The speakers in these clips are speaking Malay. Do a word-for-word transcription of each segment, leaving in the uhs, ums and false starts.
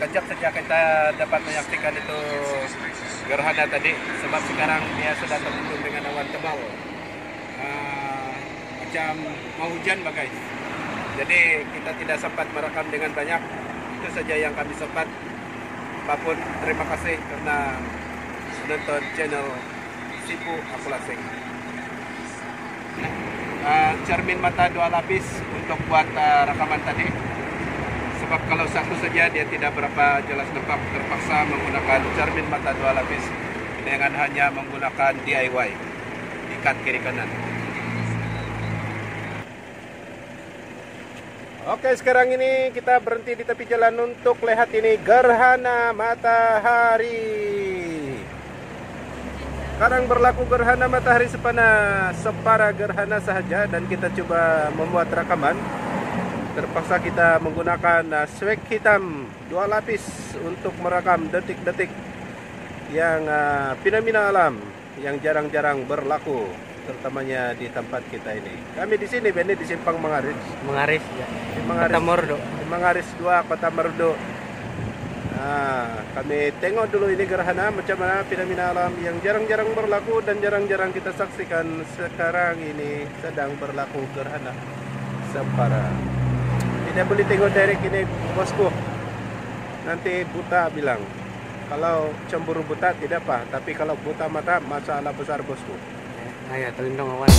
sekejap saja kita dapat menyaksikan itu gerhana tadi, sebab sekarang dia sudah tertutup dengan awan tebal. Uh, macam mau hujan bagai. Jadi kita tidak sempat merekam dengan banyak. Itu saja yang kami sempat. Apapun terima kasih karena menonton channel Sipu Aku Lasing. Uh, cermin mata dua lapis untuk buat uh, rekaman tadi. Sebab kalau satu saja dia tidak berapa jelas nampak, terpaksa menggunakan cermin mata dua lapis dengan hanya menggunakan D I Y, ikat kiri kanan. Oke, sekarang ini kita berhenti di tepi jalan untuk lihat ini gerhana matahari. Sekarang berlaku gerhana matahari sepana separa gerhana sahaja dan kita coba membuat rekaman. Terpaksa kita menggunakan uh, swag hitam dua lapis untuk merekam detik-detik yang uh, fenomena alam yang jarang-jarang berlaku, terutamanya di tempat kita ini. Kami di sini, Beni, di Simpang Mengaris. Mengaris ya. Di Mengaris, Kota Merdu. Di Mengaris dua, Kota Merdu. Nah, kami tengok dulu ini gerhana macam mana fenomena alam yang jarang-jarang berlaku dan jarang-jarang kita saksikan. Sekarang ini sedang berlaku gerhana separa. Tidak boleh tengok direct ini, bosku. Nanti buta bilang. Kalau cemburu buta tidak apa, tapi kalau buta mata masalah besar, bosku. Ayo, telindung awan.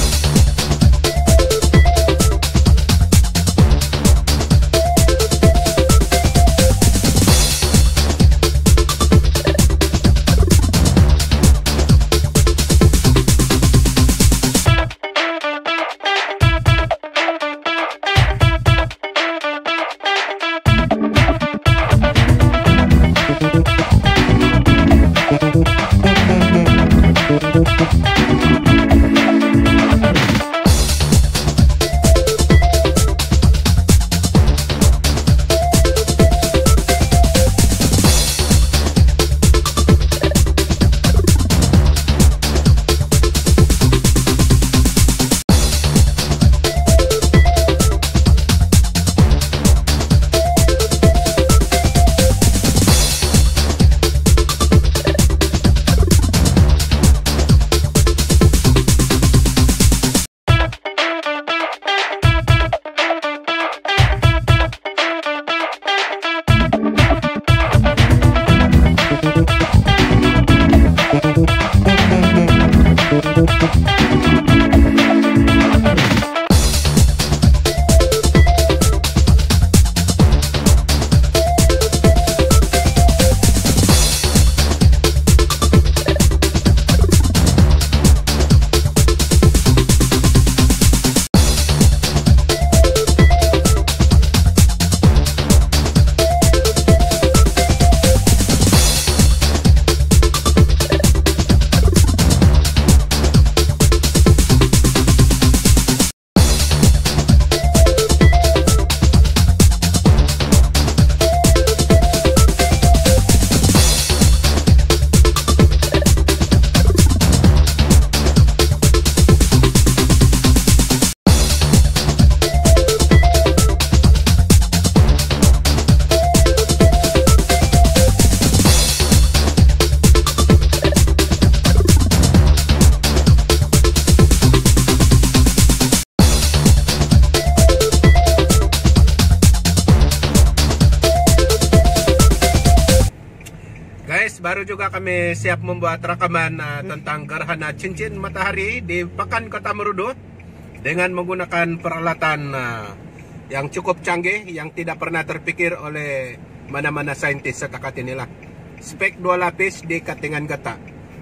Baru juga kami siap membuat rekaman uh, tentang gerhana cincin matahari di Pekan Kota Merdu dengan menggunakan peralatan uh, yang cukup canggih yang tidak pernah terpikir oleh mana-mana saintis setakat inilah. Spek dua lapis di katingan gata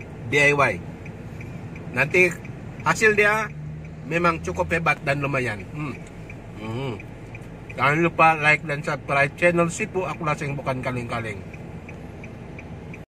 D I Y. Nanti hasil dia memang cukup hebat dan lumayan. Hmm. Hmm. Jangan lupa like dan subscribe channel Sipu Aku Lasing, bukan kaleng-kaleng.